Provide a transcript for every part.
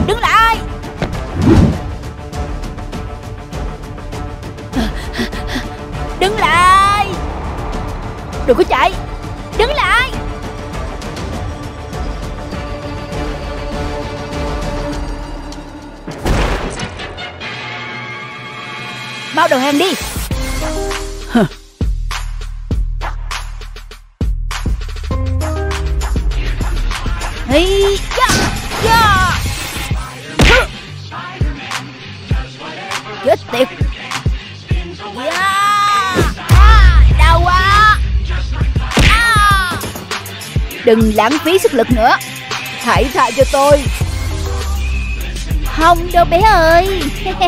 Đứng lại. Đứng lại. Đừng có chạy. Đứng lại. Mau đầu hàng đi. Hey, chết tiệt. Đau quá. Đừng lãng phí sức lực nữa. Hãy tha cho tôi. Không đâu bé ơi.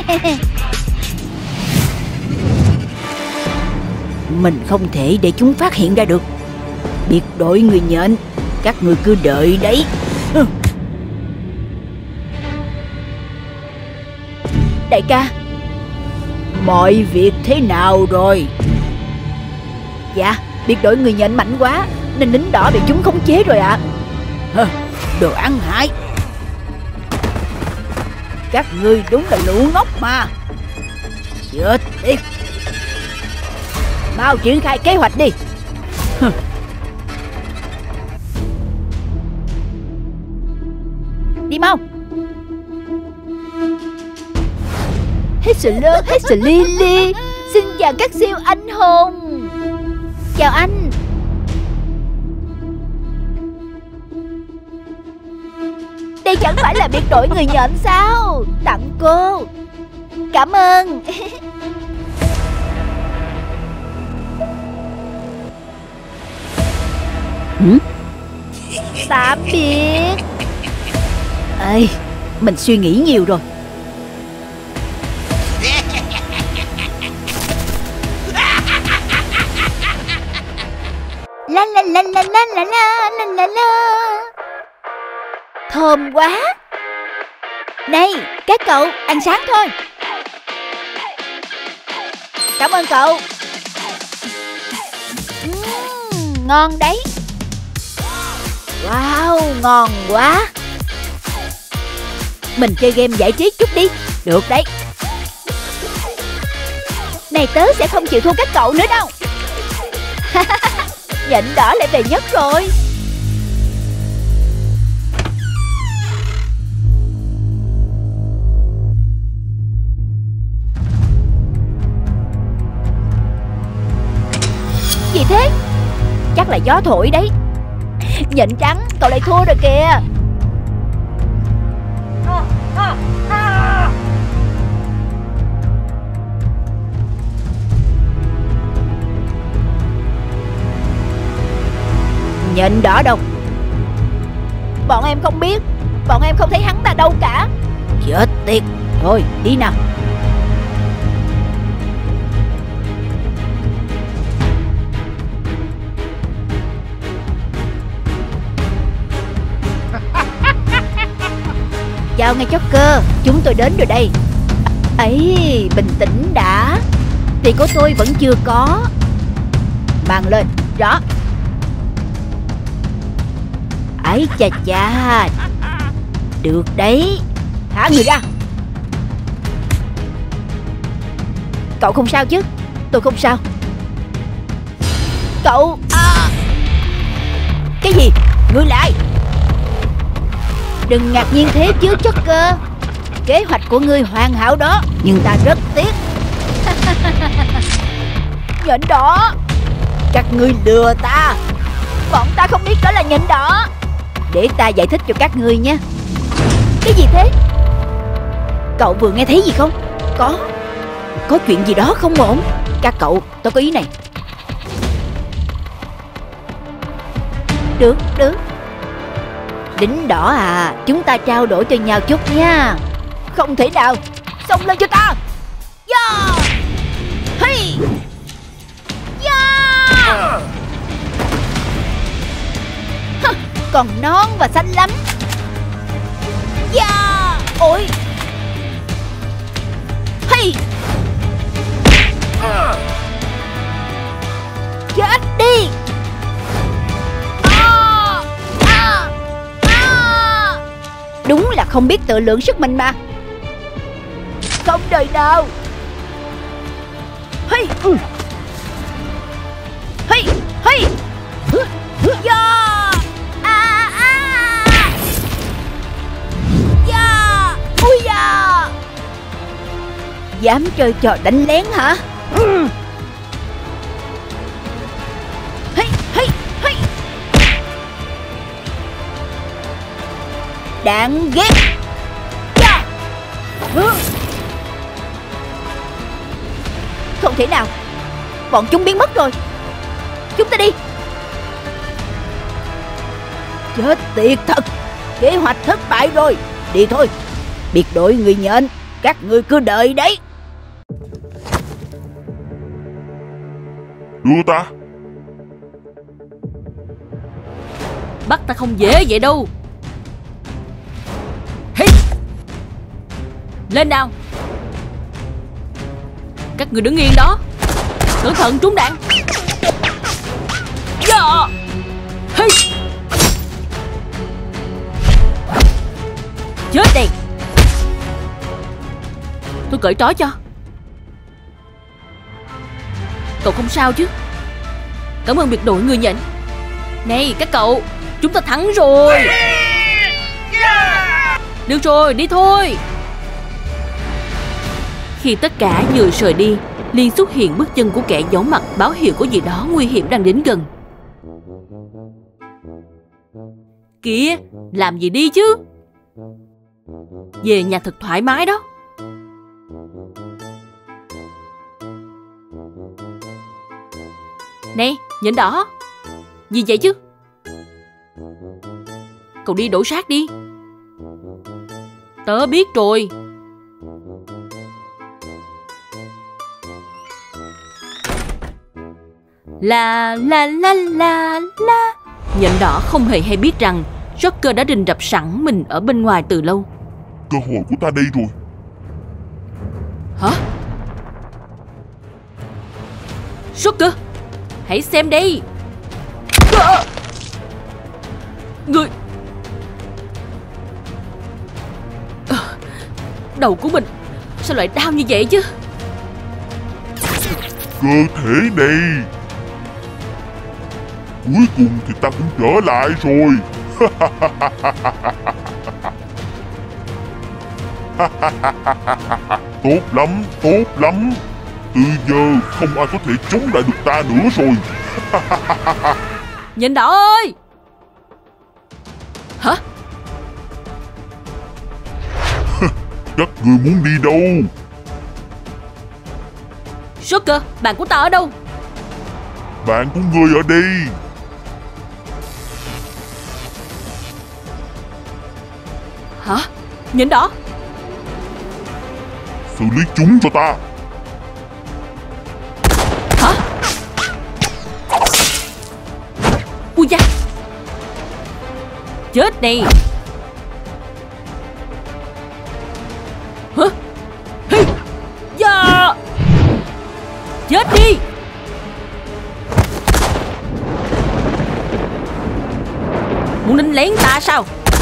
Mình không thể để chúng phát hiện ra được. Biệt đội người nhện, các người cứ đợi đấy. Đại ca, mọi việc thế nào rồi? Dạ, biệt đội người nhện mạnh quá nên lính đỏ bị chúng khống chế rồi ạ. Đồ ăn hại. Các ngươi đúng là lũ ngốc mà. Chết tiệt. Mau triển khai kế hoạch đi. Đi mau. Hello, hello Lily. Xin chào các siêu anh hùng. Chào anh. Đây chẳng phải là biệt đội người nhện sao? Tặng cô. Cảm ơn. Tạm biệt. Ê, mình suy nghĩ nhiều rồi. La la la la la la la la la. Thơm quá. Này, các cậu, ăn sáng thôi. Cảm ơn cậu. Ngon đấy. Wow, ngon quá. Mình chơi game giải trí chút đi. Được đấy. Này, tớ sẽ không chịu thua các cậu nữa đâu. Nhện đỏ lại về nhất rồi. Gì thế? Chắc là gió thổi đấy. Nhện trắng, cậu lại thua rồi kìa. Nhện đỏ đâu? Bọn em không biết. Bọn em không thấy hắn ta đâu cả. Chết tiệt. Thôi đi nào. Chào ngay Joker, chúng tôi đến rồi đây. Ấy, bình tĩnh đã. Tiền của tôi vẫn chưa có. Mang lên, rõ. Ấy chà chà. Được đấy. Thả người ra. Cậu không sao chứ? Tôi không sao. Cậu Cái gì? Ngươi lại. Đừng ngạc nhiên thế chứ Joker. Kế hoạch của ngươi hoàn hảo đó. Nhưng ta rất tiếc. Nhện đỏ. Các ngươi lừa ta. Bọn ta không biết đó là nhện đỏ. Để ta giải thích cho các ngươi nhé. Cái gì thế? Cậu vừa nghe thấy gì không? Có chuyện gì đó không ổn. Các cậu, tôi có ý này. Được. Lính đỏ à, chúng ta trao đổi cho nhau chút nha. Không thể nào. Xông lên cho ta. Yeah. Hey. Yeah. Còn non và xanh lắm. Yeah. Ôi. Hey. Chết đi. Đúng là không biết tự lượng sức mình mà. Không đời nào. Hey. Hey. Hey. Yeah. Yeah. Ui da. Dám chơi trò đánh lén hả? Hey. Hey. Hey. Đáng ghét. Yeah. Không thể nào. Bọn chúng biến mất rồi. Chúng ta đi. Chết tiệt thật. Kế hoạch thất bại rồi. Đi thôi. Biệt đội người nhện, các ngươi cứ đợi đấy. Đưa ta. Bắt ta không dễ vậy đâu. Hey. Lên nào. Các người đứng yên đó. Cẩn thận trúng đạn. Yeah. Hey. Chết đi. Tôi cởi trói cho. Cậu không sao chứ? Cảm ơn biệt đội người nhện. Này các cậu, chúng ta thắng rồi. Được rồi, đi thôi. Khi tất cả vừa rời đi, liền xuất hiện bước chân của kẻ giấu mặt báo hiệu có gì đó nguy hiểm đang đến gần. Kìa, làm gì đi chứ? Về nhà thật thoải mái đó. Nè, nhện đỏ. Gì vậy chứ? Cậu đi đổ xác đi. Tớ biết rồi. La la la la la. Nhện đỏ không hề hay biết rằng Joker đã rình rập sẵn mình ở bên ngoài từ lâu. Cơ hội của ta đây rồi. Hả? Joker, hãy xem đây. Người... Đầu của mình sao lại đau như vậy chứ? Cơ thể này. Cuối cùng thì ta cũng trở lại rồi. Tốt lắm, tốt lắm. Từ giờ không ai có thể chống lại được ta nữa rồi. Nhện đỏ ơi. Hả? Các người muốn đi đâu? Joker, bạn của ta ở đâu? Bạn của người ở đây. Hả? Nhện đỏ. Xử lý chúng cho ta. Hả? Ui da. Chết đi. Hả? Hi. Da. Chết đi. Muốn đánh lén ta sao?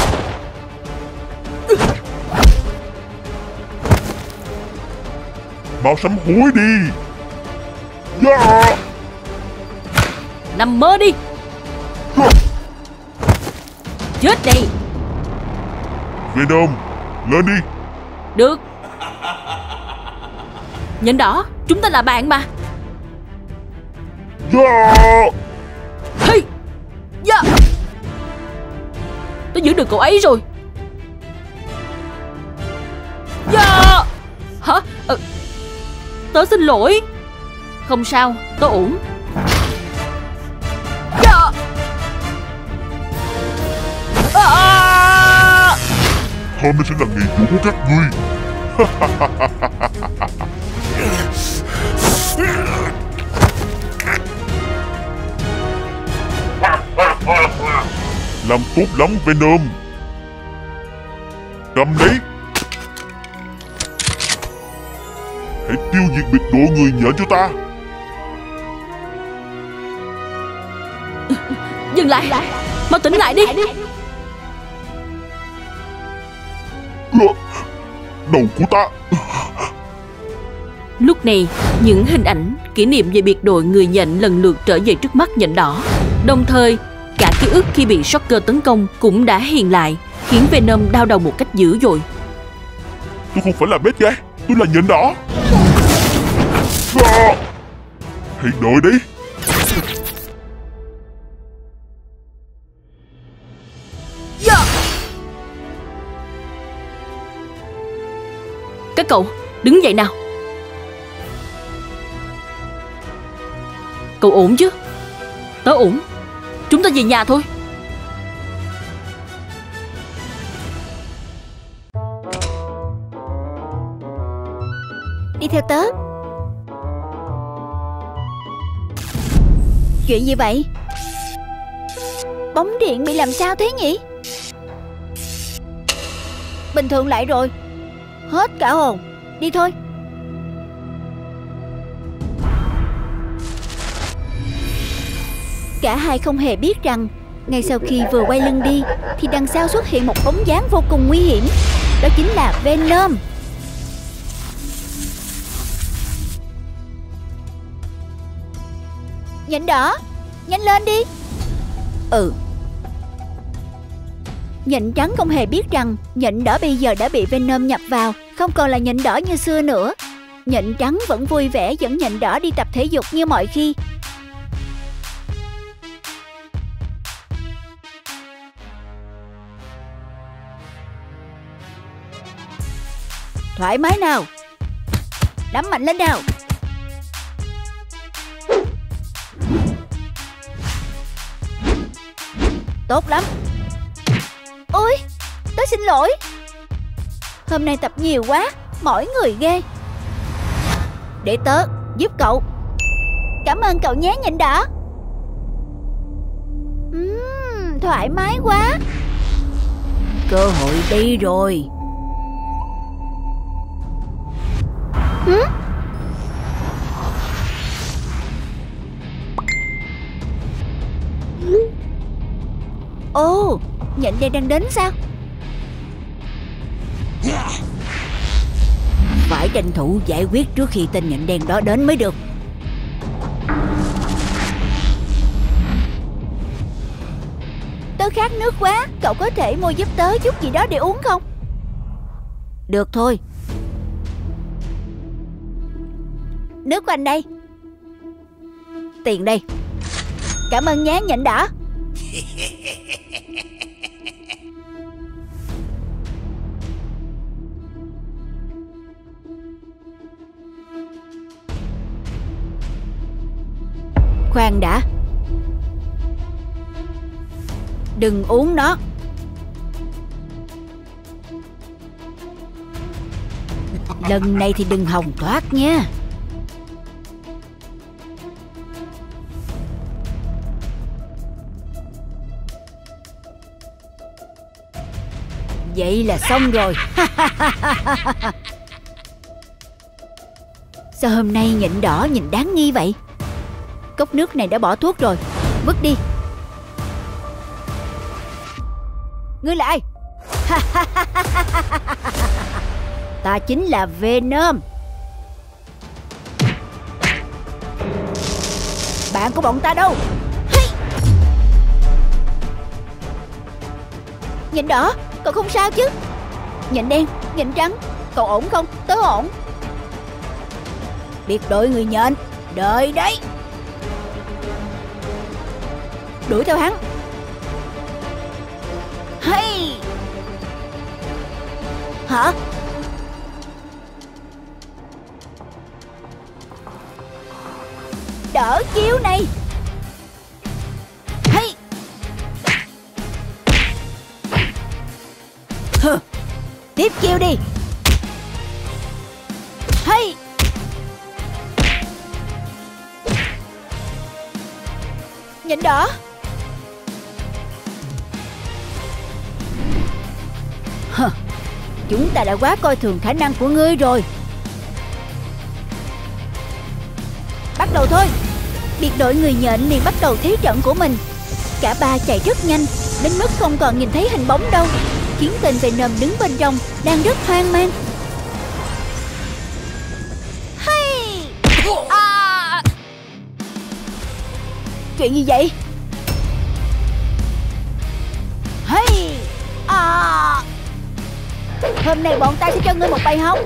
Mau sám hối đi. Yeah. Nằm mơ đi. Chết đi. Venom, lên đi. Được. Nhện đỏ, chúng ta là bạn mà. Yeah. Hey. Yeah. Tớ giữ được cậu ấy rồi. Yeah. Hả? Tớ xin lỗi. Không sao, tớ ổn. Yeah. Hôm nay sẽ là ngày chủ của các ngươi. Làm tốt lắm Venom. Cầm lấy. Hãy tiêu diệt biệt đội người nhện cho ta. Dừng lại. Mau tỉnh lại đi. Đầu của ta. Lúc này, những hình ảnh kỷ niệm về biệt đội người nhện lần lượt trở về trước mắt nhện đỏ. Đồng thời, cả ký ức khi bị Joker tấn công cũng đã hiện lại, khiến Venom đau đầu một cách dữ dội. Tôi không phải là bad guy, tôi là nhện đỏ. Hãy đợi đi. Các cậu, đứng dậy nào. Cậu ổn chứ? Tớ ổn. Chúng ta về nhà thôi. Đi theo tớ. Chuyện gì vậy? Bóng điện bị làm sao thế nhỉ? Bình thường lại rồi. Hết cả hồn. Đi thôi. Cả hai không hề biết rằng ngay sau khi vừa quay lưng đi thì đằng sau xuất hiện một bóng dáng vô cùng nguy hiểm. Đó chính là Venom. Nhện đỏ, nhanh lên đi. Nhện trắng không hề biết rằng nhện đỏ bây giờ đã bị Venom nhập vào, không còn là nhện đỏ như xưa nữa. Nhện trắng vẫn vui vẻ dẫn nhện đỏ đi tập thể dục như mọi khi. Thoải mái nào. Đấm mạnh lên nào. Tốt lắm. Ôi, tớ xin lỗi. Hôm nay tập nhiều quá, mỏi người ghê. Để tớ giúp cậu. Cảm ơn cậu nhé nhện đỏ. Thoải mái quá. Cơ hội đi rồi. Ồ, nhện đen đang đến sao? Phải tranh thủ giải quyết trước khi tên nhện đen đó đến mới được. Tớ khát nước quá, cậu có thể mua giúp tớ chút gì đó để uống không? Được thôi. Nước của anh đây. Tiền đây. Cảm ơn nhé nhện đỏ. Khoan đã. Đừng uống nó. Lần này thì đừng hòng thoát nha. Vậy là xong rồi. Sao hôm nay nhện đỏ nhìn đáng nghi vậy? Cốc nước này đã bỏ thuốc rồi. Vứt đi. Ngươi là ai? Ta chính là Venom. Bạn của bọn ta đâu? Nhện đỏ, cậu không sao chứ? Nhện đen, nhện trắng, cậu ổn không? Tớ ổn. Biệt đội người nhện, đợi đấy. Đuổi theo hắn. Hay. Hả? Đỡ chiêu này. Hay. Hừ. Tiếp chiêu đi. Hay. Nhện đỏ. Chúng ta đã quá coi thường khả năng của ngươi rồi. Bắt đầu thôi. Biệt đội người nhện liền bắt đầu thế trận của mình. Cả ba chạy rất nhanh đến mức không còn nhìn thấy hình bóng đâu. khiến tên Venom đứng bên trong đang rất hoang mang. Hay! À! Chuyện gì vậy? Hay! À! Hôm nay bọn ta sẽ cho ngươi một bài học.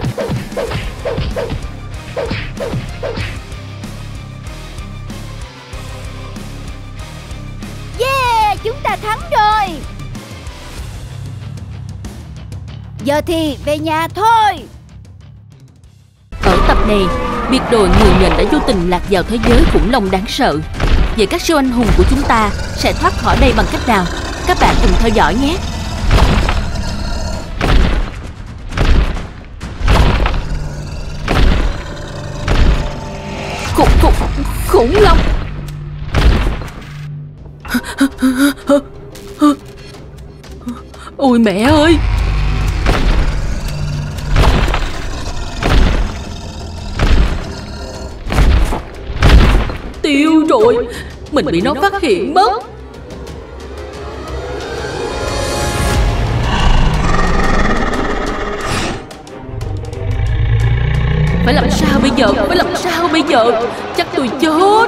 Yeah! Chúng ta thắng rồi. Giờ thì về nhà thôi. Ở tập này, biệt đội người nhện đã vô tình lạc vào thế giới khủng long đáng sợ. Vậy các siêu anh hùng của chúng ta sẽ thoát khỏi đây bằng cách nào? Các bạn cùng theo dõi nhé. Khủng long. Ôi mẹ ơi. Tiêu rồi. Mình bị nó phát hiện mất. Phải làm sao bây giờ? Phải làm sao bây giờ? Chắc tôi chết.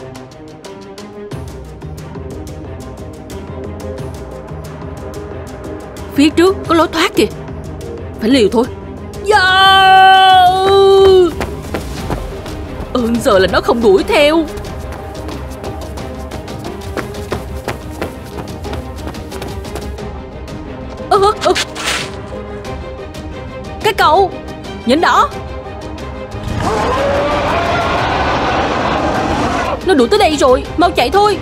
Phía trước có lối thoát kìa. Phải liều thôi. Ơn giờ là nó không đuổi theo. Cái cậu nhện đỏ. Nó đuổi tới đây rồi. Mau chạy thôi.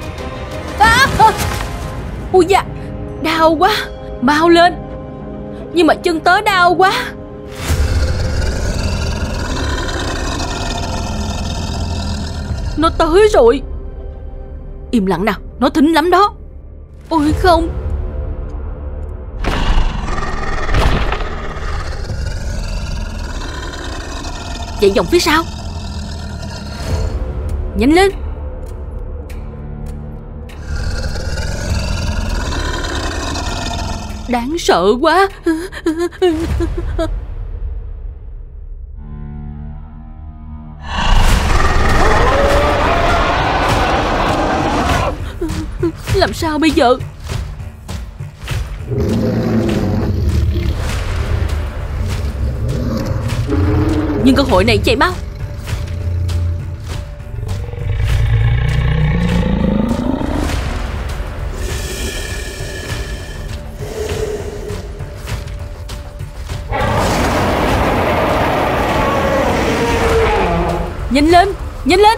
Ui da, đau quá. Mau lên. Nhưng mà chân tớ đau quá. Nó tới rồi. Im lặng nào, nó thính lắm đó. Ôi không. Chạy vòng phía sau. Nhanh lên. Đáng sợ quá. Làm sao bây giờ? Nhưng cơ hội này, chạy mau. Nhanh lên, nhanh lên.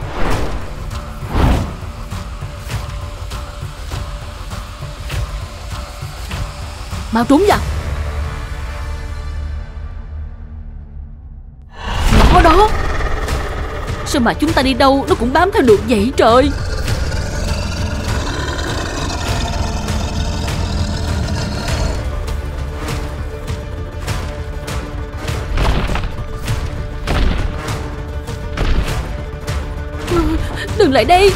Mau trốn vào. Nó đó. Sao mà chúng ta đi đâu nó cũng bám theo được vậy trời. Đừng lại đây.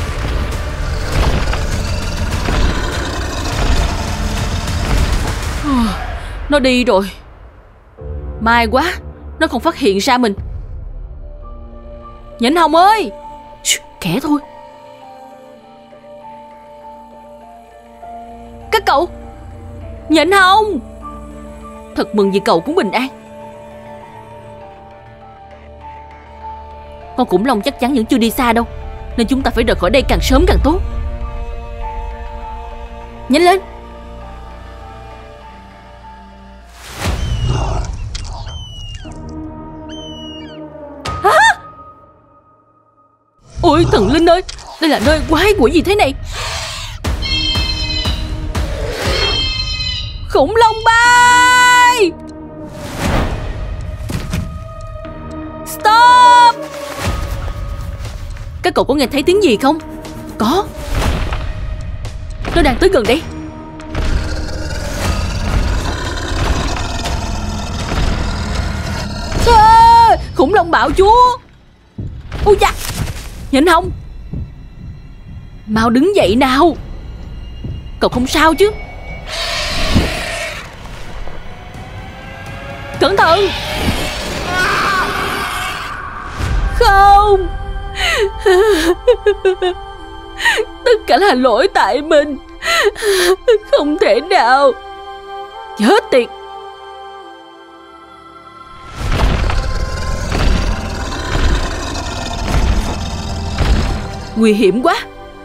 Nó đi rồi. May quá, nó không phát hiện ra mình. Nhện hồng ơi. Khẽ thôi. Các cậu. Nhện hồng. Thật mừng vì cậu cũng bình an. Con khủng long chắc chắn vẫn chưa đi xa đâu, nên chúng ta phải rời khỏi đây càng sớm càng tốt. Nhanh lên. Ôi thần linh ơi, đây là nơi quái quỷ gì thế này? Khủng long bay. Stop. Các cậu có nghe thấy tiếng gì không? Có. Nó đang tới gần đây. Khủng long bạo chúa. Ôi da. Nhện hồng, mau đứng dậy nào. Cậu không sao chứ? Cẩn thận. Không. Tất cả là lỗi tại mình. Không thể nào. Chết tiệt. Nguy hiểm quá.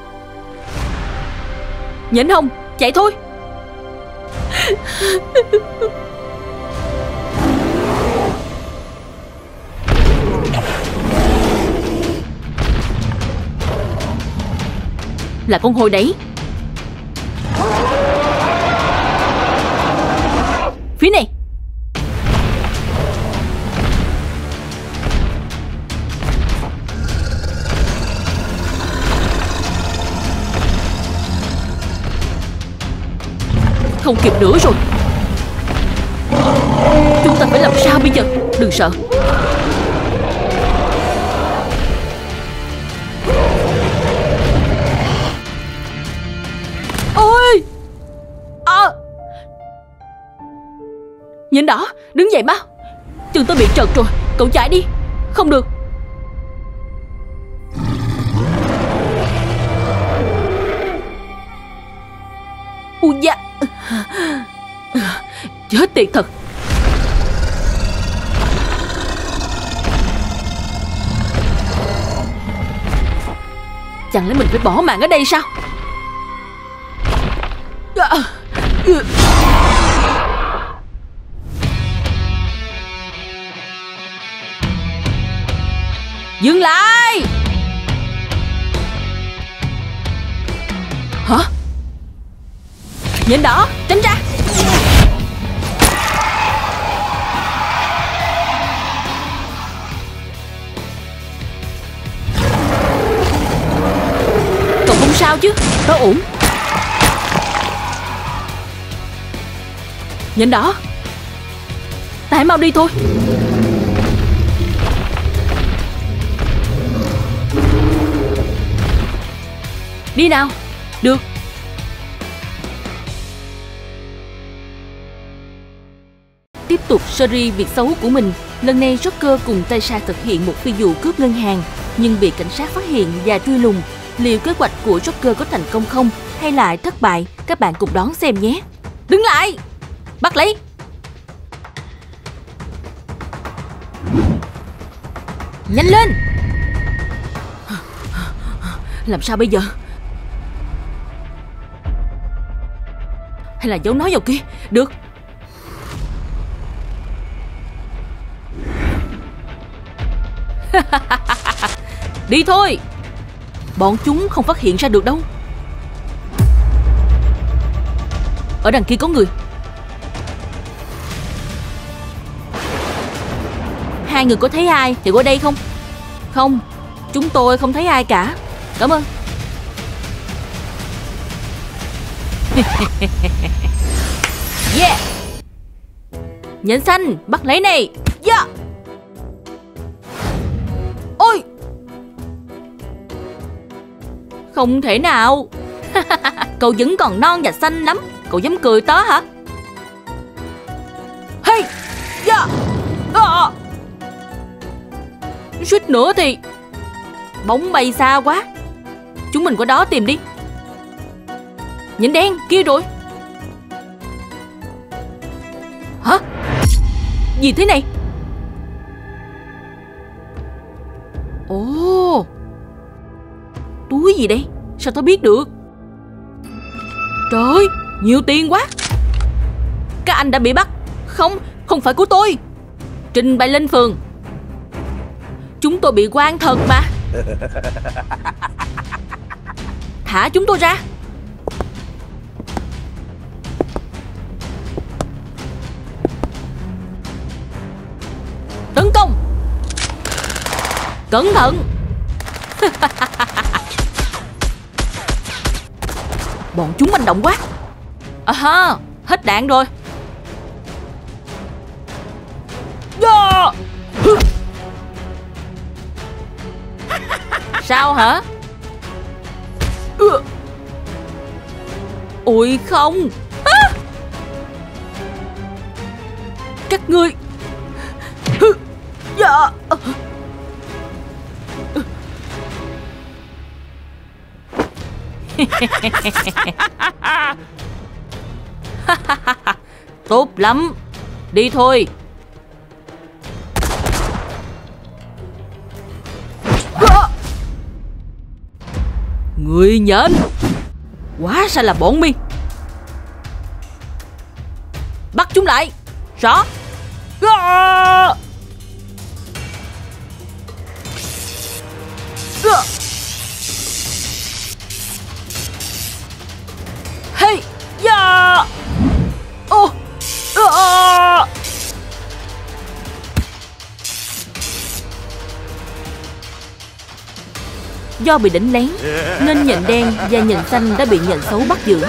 Nhẫn Hồng, chạy thôi. Là con hôi đấy. Phía này. Không kịp nữa rồi. Chúng ta phải làm sao bây giờ? Đừng sợ. Ôi Nhện đỏ, đứng dậy mau. Chân tôi bị trật rồi. Cậu chạy đi. Không được. Ui da. Chết tiệt thật. Chẳng lẽ mình phải bỏ mạng ở đây sao? Dừng lại. Hả? Nhện đỏ, tránh ra. Cậu không sao chứ? Tớ ổn. Nhện đỏ, ta hãy mau đi thôi. Đi nào. Được. Tiếp tục series việc xấu của mình, lần này Joker cùng Taisha thực hiện một phi vụ cướp ngân hàng nhưng bị cảnh sát phát hiện và truy lùng. Liệu kế hoạch của Joker có thành công không hay lại thất bại? Các bạn cùng đón xem nhé. Đứng lại. Bắt lấy. Nhanh lên. Làm sao bây giờ? Hay là giấu nó vào kia? Được. Đi thôi. Bọn chúng không phát hiện ra được đâu. Ở đằng kia có người. Hai người có thấy ai thì qua đây không? Không, chúng tôi không thấy ai cả. Cảm ơn. Yeah. Nhện xanh, bắt lấy này. Yeah. Ôi. Không thể nào. Cậu vẫn còn non và xanh lắm. Cậu dám cười tớ hả? Hey. Yeah. Suýt nữa thì bóng bay xa quá. Chúng mình qua đó tìm đi. Nhện đen kia rồi. Hả? Gì thế này? Ồ, túi gì đây? Sao tôi biết được? Trời ơi, nhiều tiền quá. Các anh đã bị bắt. Không, không phải của tôi. Trình bày lên phường. Chúng tôi bị oan thật mà. Thả chúng tôi ra. Tấn công. Cẩn thận. Bọn chúng manh động quá. À, hết đạn rồi. Sao hả? Ôi không. Các ngươi Dạ. Tốt lắm, đi thôi. Người nhện, hóa ra là bọn mi. Bắt chúng lại. Rõ. Hey, yeah. Do bị đánh lén nên nhện đen và nhện xanh đã bị nhện xấu bắt giữ.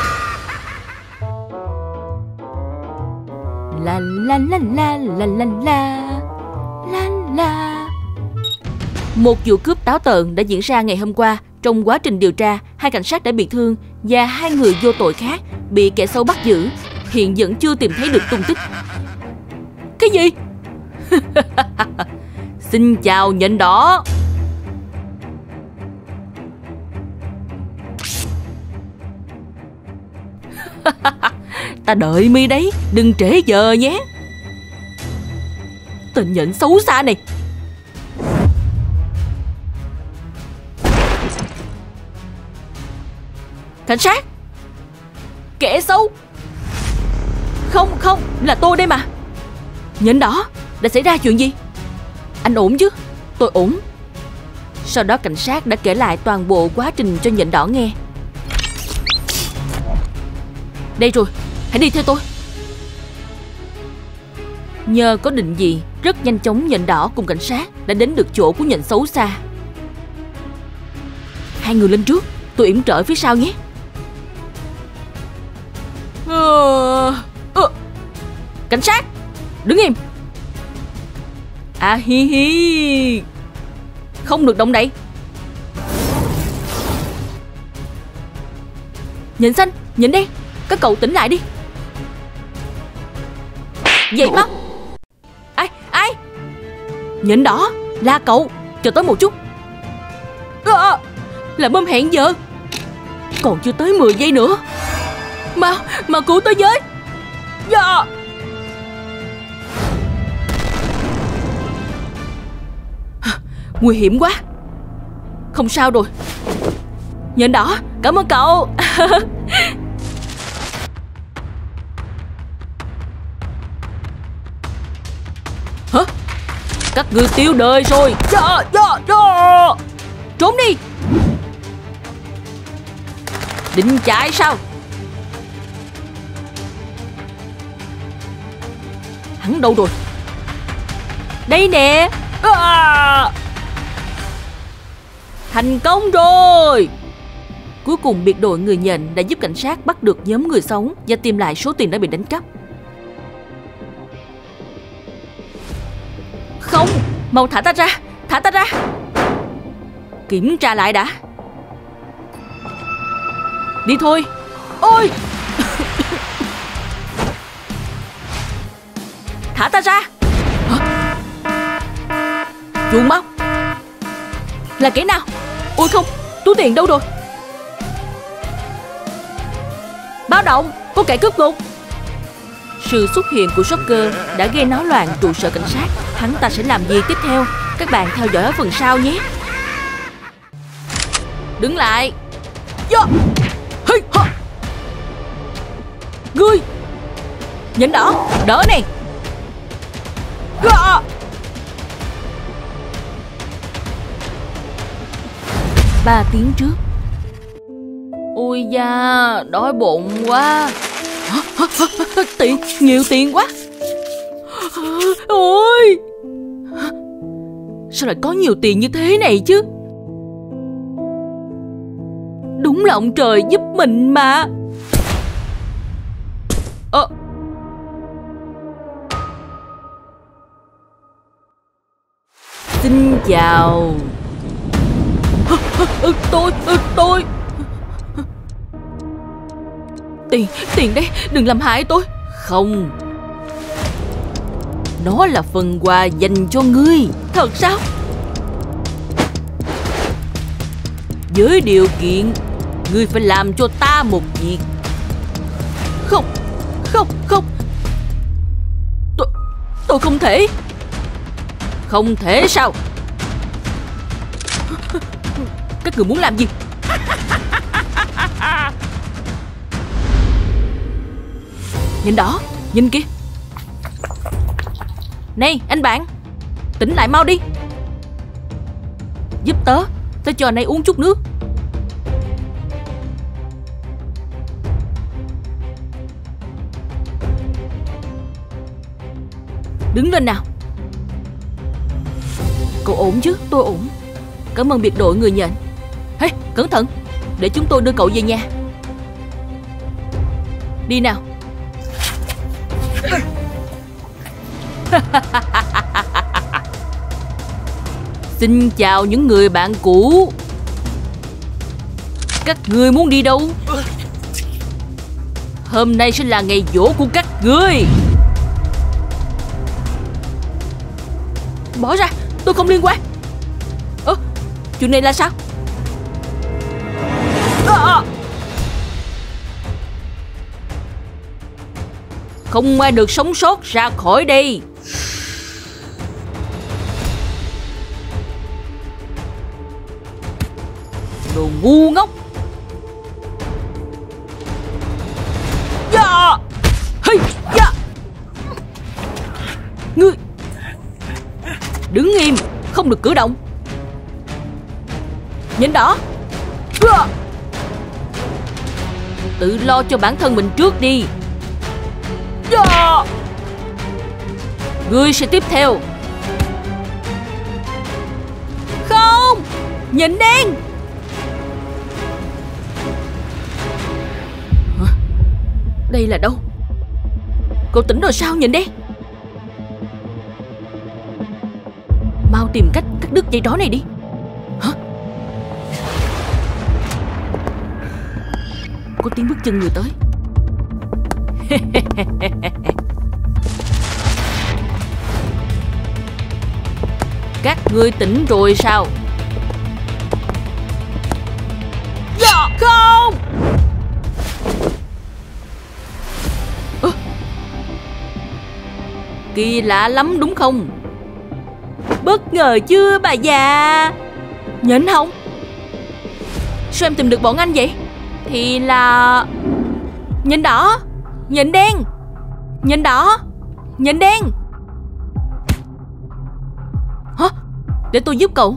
La la la la la la la la la. Một vụ cướp táo tợn đã diễn ra ngày hôm qua. Trong quá trình điều tra, 2 cảnh sát đã bị thương và 2 người vô tội khác bị kẻ xấu bắt giữ. Hiện vẫn chưa tìm thấy được tung tích. Cái gì? Xin chào nhện đỏ. Ta đợi mi đấy, đừng trễ giờ nhé. Tên nhện xấu xa này. Cảnh sát. Kẻ xấu. Không, là tôi đây mà. Nhện đỏ, đã xảy ra chuyện gì? Anh ổn chứ? Tôi ổn. Sau đó cảnh sát đã kể lại toàn bộ quá trình cho nhện đỏ nghe. Đây rồi, hãy đi theo tôi. Nhờ có định vị, rất nhanh chóng nhện đỏ cùng cảnh sát đã đến được chỗ của nhện xấu xa. 2 người lên trước, tôi yểm trợ phía sau nhé. Cảnh sát, đứng im. À hi hi. Không được động đậy. Nhện xanh, nhện đen, các cậu tỉnh lại đi. Vậy mà. Ai? Nhện đỏ, là cậu. Chờ tới một chút. Là bom hẹn giờ. Còn chưa tới 10 giây nữa. Mà cứu tới với. Dạ. Nguy hiểm quá. Không sao rồi. Nhện đỏ, cảm ơn cậu. Hả? Các ngươi tiêu đời rồi. Dạ. Trốn đi. Định chạy sao? Hắn đâu rồi? Đây nè. Thành công rồi. Cuối cùng biệt đội người nhện đã giúp cảnh sát bắt được nhóm người xấu và tìm lại số tiền đã bị đánh cắp. Không, mau thả ta ra. Kiểm tra lại đã. Đi thôi. Ôi. Thả ta ra. Hả? Chuông máu. Là kẻ nào? Ôi không, túi tiền đâu rồi? Báo động, có kẻ cướp ngục. Sự xuất hiện của Joker đã gây náo loạn trụ sở cảnh sát. Hắn ta sẽ làm gì tiếp theo? Các bạn theo dõi ở phần sau nhé. Đứng lại. Ngươi nhện đỏ, đỡ nè. 3 tiếng trước. Ôi da, đói bụng quá. Tiền, nhiều tiền quá. Ôi, sao lại có nhiều tiền như thế này chứ? Đúng là ông trời giúp mình mà. Xin chào. Tôi tiền đấy, đừng làm hại tôi. Không. Nó là phần quà dành cho ngươi. Thật sao? Với điều kiện ngươi phải làm cho ta một việc. Không, không, không. Tôi không thể. Không thể sao? Các người muốn làm gì? Nhìn đó, nhìn kìa. Này anh bạn, tỉnh lại mau đi. Giúp tớ cho anh ấy uống chút nước. Đứng lên nào. Cậu ổn chứ? Tôi ổn. Cảm ơn biệt đội người nhện. Hey, cẩn thận, để chúng tôi đưa cậu về nhà. Đi nào. Xin chào những người bạn cũ. Các ngươi muốn đi đâu? Hôm nay sẽ là ngày giỗ của các ngươi. Bỏ ra, tôi không liên quan. Chuyện này là sao? Không ai được sống sót ra khỏi đây. Đồ ngu ngốc. Dạ. Hey, dạ. Ngươi đứng im, không được cử động. Nhìn đó. Tự lo cho bản thân mình trước đi. Ngươi sẽ tiếp theo. Không, nhìn đen. Đây là đâu? Cậu tỉnh rồi sao nhìn đen? Mau tìm cách cắt đứt dây trói này đi. Hả? Có tiếng bước chân người tới. Các ngươi tỉnh rồi sao? Dạ không. Kỳ lạ lắm đúng không? Bất ngờ chưa bà già? Nhện không? Sao em tìm được bọn anh vậy? Thì là... Nhện đỏ, nhện đen. Nhện đỏ, nhện đen. Hả? Để tôi giúp cậu.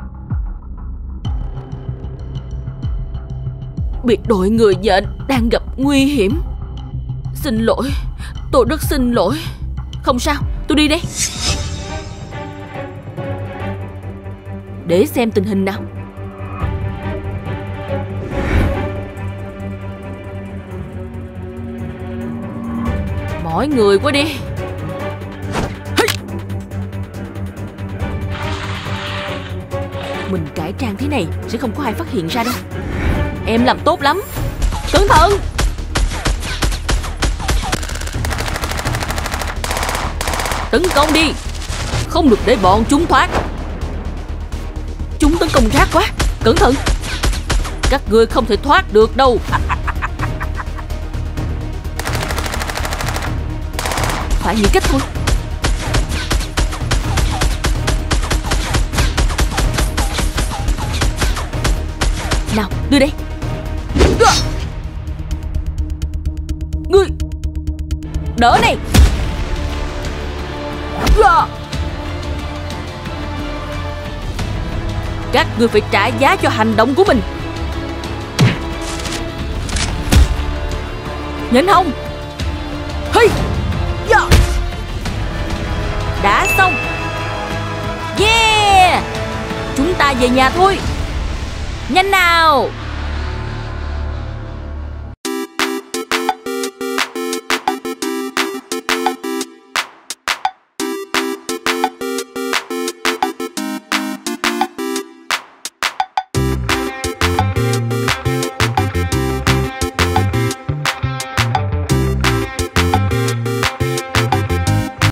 Biệt đội người nhện đang gặp nguy hiểm. Xin lỗi, tôi rất xin lỗi. Không sao, tôi đi đây. Để xem tình hình nào. Mỏi người quá đi. Mình cải trang thế này sẽ không có ai phát hiện ra đâu. Em làm tốt lắm. Cẩn thận. Tấn công đi. Không được để bọn chúng thoát. Chúng tấn công rác quá. Cẩn thận. Các ngươi không thể thoát được đâu. Phải nghĩ cách thôi. Nào, đưa đây. Ngươi đỡ này. Các ngươi phải trả giá cho hành động của mình. Nhện không? Hey. Đã xong. Yeah. Chúng ta về nhà thôi. Nhanh nào.